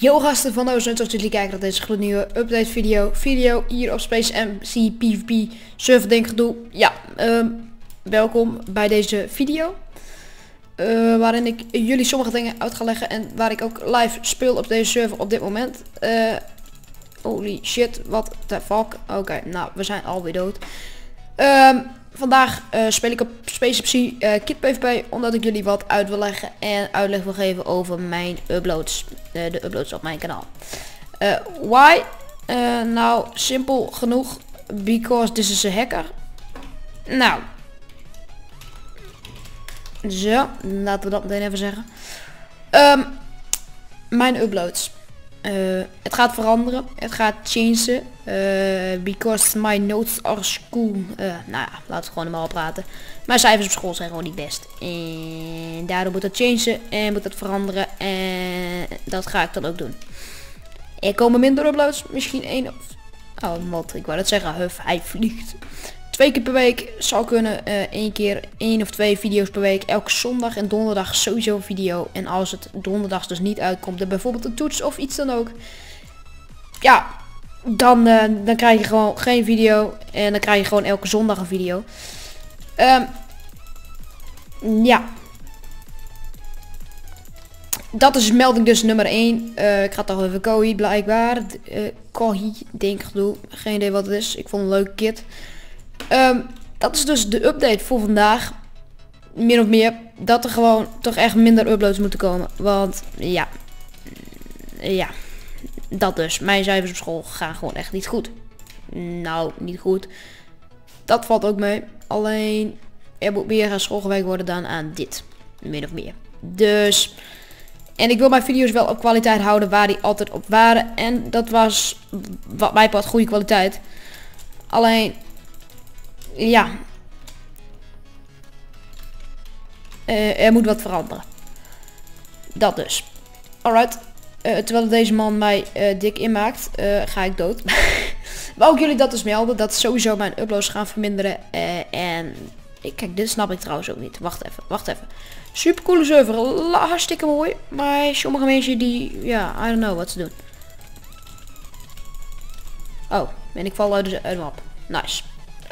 Yo gasten van Ozen, zoals jullie kijken naar deze gloednieuwe update video hier op Space MC PvP server denkgedoe. Ja, welkom bij deze video. Waarin ik jullie sommige dingen uit ga leggen en waar ik ook live speel op deze server op dit moment. Holy shit, what the fuck. Oké, nou, we zijn alweer dood. Vandaag speel ik op Space MC Kit PvP, omdat ik jullie wat uit wil leggen en uitleg wil geven over mijn uploads. De uploads op mijn kanaal. Why? Nou, simpel genoeg. Because this is a hacker. Nou. Zo, laten we dat meteen even zeggen. Mijn uploads. Het gaat veranderen. Het gaat changen. Because my notes are school. Nou ja, laten we gewoon normaal praten. Mijn cijfers op school zijn gewoon niet best. En daardoor moet het changen en moet het veranderen. En dat ga ik dan ook doen. Er komen minder uploads. Misschien één of... Oh, wat? Ik wou dat zeggen. Huff, hij vliegt. 2 keer per week zou kunnen. 1 of 2 video's per week. Elke zondag en donderdag sowieso een video. En als het donderdags dus niet uitkomt, er bijvoorbeeld een toets of iets dan ook. Ja, dan krijg je gewoon geen video. En dan krijg je gewoon elke zondag een video. Ja. Dat is melding dus nummer 1. Ik ga het toch even Kohi blijkbaar. Kohi, denk ik, doe. Geen idee wat het is. Ik vond het een leuke kit. Dat is dus de update voor vandaag. Min of meer. Dat er gewoon toch echt minder uploads moeten komen. Want ja. Ja. Dat dus. Mijn cijfers op school gaan gewoon echt niet goed. Nou, niet goed. Dat valt ook mee. Alleen er moet meer aan school gewerkt worden dan aan dit. Min of meer. Dus... En ik wil mijn video's wel op kwaliteit houden waar die altijd op waren. En dat was wat mij betreft goede kwaliteit. Alleen... Ja. Er moet wat veranderen. Dat dus. Alright. Terwijl deze man mij dik inmaakt, ga ik dood. Maar ook jullie dat dus melden. Dat sowieso mijn uploads gaan verminderen. En... Kijk, dit snap ik trouwens ook niet. Wacht even. Super coole server. Hartstikke mooi. Maar sommige mensen die... Ja, I don't know wat ze doen. Oh. En ik val uit de map. Nice.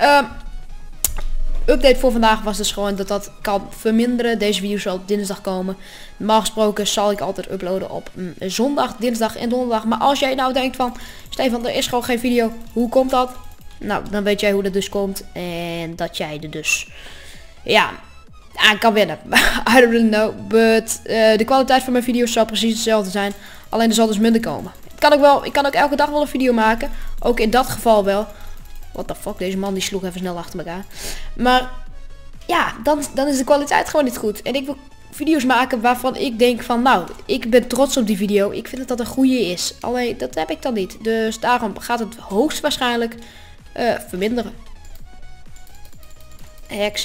Update voor vandaag was dus gewoon dat kan verminderen. Deze video zal op dinsdag komen. Normaal gesproken zal ik altijd uploaden op zondag, dinsdag en donderdag. Maar als jij nou denkt van... Stefan, er is gewoon geen video. Hoe komt dat? Nou, dan weet jij hoe dat dus komt. En dat jij er dus... Ja... aan kan winnen. I don't really know. But de kwaliteit van mijn video's zal precies hetzelfde zijn. Alleen er zal dus minder komen. Ik kan ook elke dag wel een video maken. Ook in dat geval wel. What the fuck, deze man die sloeg even snel achter elkaar. Maar ja, dan is de kwaliteit gewoon niet goed. En ik wil video's maken waarvan ik denk van nou, ik ben trots op die video. Ik vind dat dat een goede is. Alleen dat heb ik dan niet. Dus daarom gaat het hoogstwaarschijnlijk verminderen. Heks.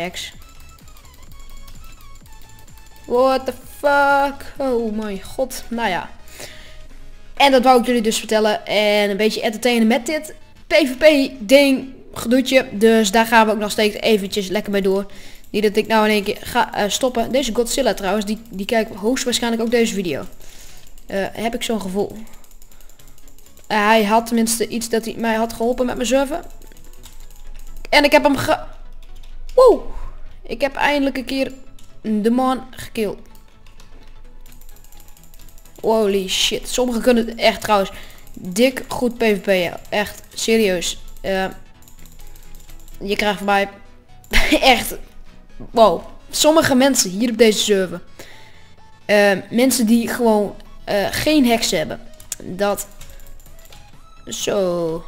What the fuck? Oh mijn god. Nou ja. En dat wou ik jullie dus vertellen. En een beetje entertainen met dit PvP ding gedoetje. Dus daar gaan we ook nog steeds eventjes lekker mee door. Niet dat ik nou in één keer ga stoppen. Deze Godzilla trouwens, die kijkt hoogstwaarschijnlijk ook deze video. Heb ik zo'n gevoel. Hij had tenminste iets dat hij mij had geholpen met mijn server. En ik heb hem Wow! Ik heb eindelijk een keer de man gekilld. Holy shit. Sommigen kunnen het echt trouwens dik goed PvP'en. Echt serieus. Je krijgt van mij echt... Wow. Sommige mensen hier op deze server. Mensen die gewoon geen hacks hebben. Dat... Zo.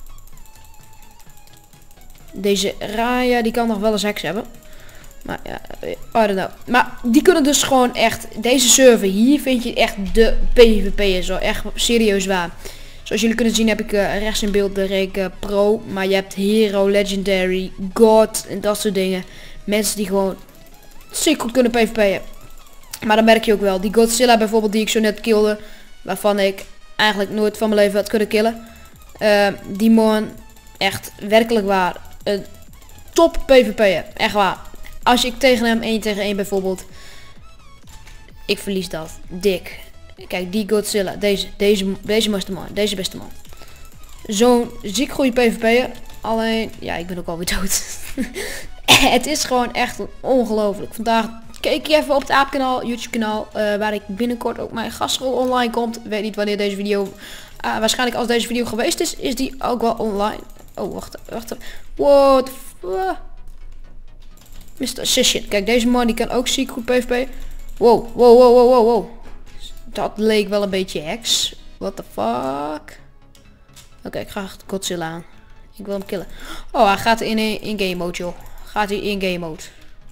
Deze Raya die kan nog wel eens hacks hebben. Maar ja, I don't know. Maar die kunnen dus gewoon echt... Deze server hier vind je echt de PvP'er. Zo echt serieus waar. Zoals jullie kunnen zien heb ik rechts in beeld de rank pro. Maar je hebt hero, legendary, god en dat soort dingen. Mensen die gewoon zeker goed kunnen PvP'en. Maar dan merk je ook wel. Die Godzilla bijvoorbeeld die ik zo net killde. Waarvan ik eigenlijk nooit van mijn leven had kunnen killen. Die man echt werkelijk waar. Een top PvP'er. Echt waar. Als ik tegen hem 1 tegen 1 bijvoorbeeld. Ik verlies dat. Dik. Kijk, die Godzilla. Deze mooiste man. Deze beste man. Zo'n ziek goede PvP'er. Alleen, ja, ik ben ook alweer dood. Het is gewoon echt ongelooflijk. Vandaag keek ik even op het aapkanaal, YouTube kanaal, waar ik binnenkort ook mijn gastrol online komt. Weet niet wanneer deze video, waarschijnlijk als deze video geweest is, is die ook wel online. Oh, wacht. What the fuck? Mr. Session. Kijk, deze man die kan ook ziek goed PvP. Wow. Dat leek wel een beetje hacks. What the fuck? Oké, ik ga achter Godzilla aan. Ik wil hem killen. Oh, hij gaat in game mode, joh. Gaat hij in game mode.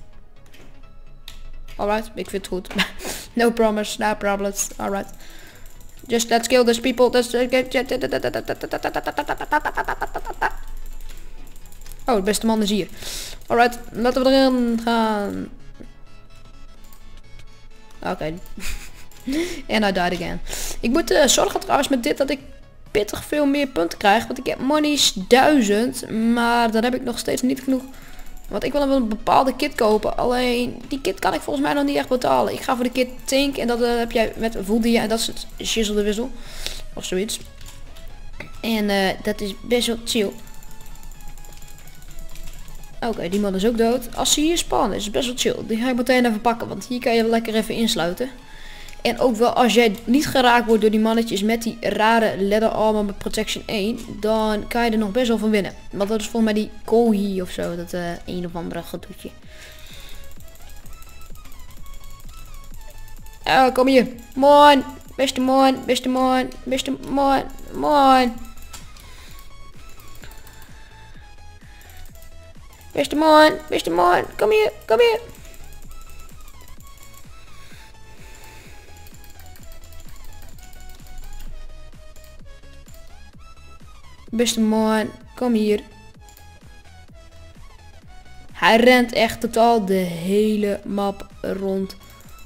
Alright, ik vind het goed. No promise, no problems. Alright. Just let's kill these people. Oh, de beste man is hier. Alright, laten we erin gaan. Oké. En I died again. Ik moet zorgen trouwens met dit dat ik pittig veel meer punten krijg. Want ik heb monies 1000. Maar dan heb ik nog steeds niet genoeg. Want ik wil een bepaalde kit kopen. Alleen die kit kan ik volgens mij nog niet echt betalen. Ik ga voor de kit Tank. En dat heb jij met voeldier. En dat is het shizzle de wissel. Of zoiets. En dat is best wel chill. Oké, die man is ook dood. Als ze hier spannen is het best wel chill. Die ga ik meteen even pakken. Want hier kan je lekker even insluiten. En ook wel als jij niet geraakt wordt door die mannetjes met die rare leather armor met protection 1. Dan kan je er nog best wel van winnen. Want dat is volgens mij die Kohi of zo. Dat een of andere gedoetje. Oh, kom hier. Man. Beste man. Beste man. Beste man. Man. Beste man. Beste man. Kom hier. Kom hier. Beste man, kom hier. Hij rent echt totaal de hele map rond.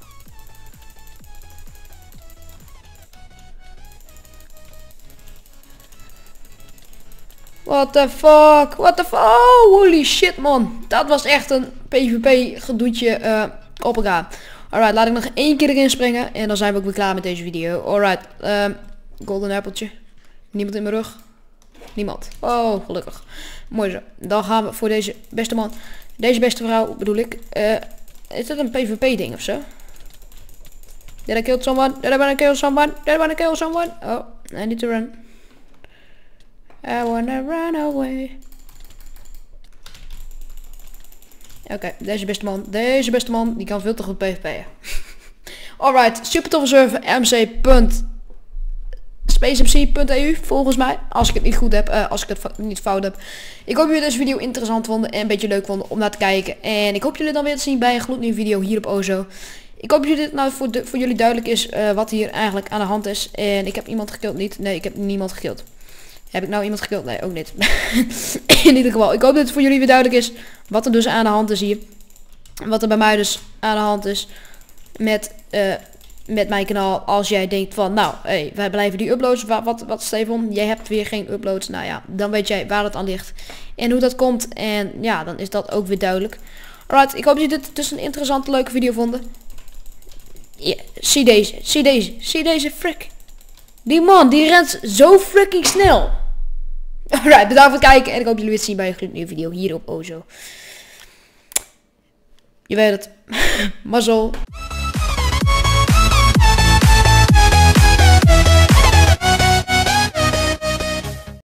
What the fuck? What the fuck? Oh, holy shit man. Dat was echt een PvP gedoetje op elkaar. Alright, laat ik nog één keer erin springen. En dan zijn we ook weer klaar met deze video. Alright, golden appeltje. Niemand in mijn rug. Niemand. Oh, gelukkig. Mooi zo. Dan gaan we voor deze beste man. Deze beste vrouw bedoel ik. Is dat een PvP ding of zo? Did I kill someone? Did I wanna kill someone? Did I wanna kill someone? Oh, I need to run. I wanna run away. Oké, deze beste man. Deze beste man. Die kan veel te goed PvP'en. Alright, super toffe server. mc.spacemc.eu volgens mij. Als ik het niet goed heb. Als ik het niet fout heb. Ik hoop jullie deze video interessant vonden. En een beetje leuk vonden om naar te kijken. En ik hoop jullie dan weer te zien bij een gloednieuwe video hier op Ozo. Ik hoop jullie dit nou voor jullie duidelijk is wat hier eigenlijk aan de hand is. En ik heb iemand gekild niet. Nee, ik heb niemand gekild. Heb ik nou iemand gekild? Nee, ook niet. In ieder geval. Ik hoop dat het voor jullie weer duidelijk is wat er dus aan de hand is hier. Wat er bij mij dus aan de hand is met mijn kanaal. Als jij denkt van, nou, hey, wij blijven die uploads. Wat Stefan? Jij hebt weer geen uploads. Nou ja, dan weet jij waar het aan ligt. En hoe dat komt. En ja, dan is dat ook weer duidelijk. Alright, ik hoop dat jullie dit dus een interessante, leuke video vonden. Yeah, zie deze frik. Die man, die rent zo freaking snel. Alright, bedankt voor het kijken. En ik hoop jullie weer te zien bij een nieuwe video hier op Ozo. Je weet het. Mazzel.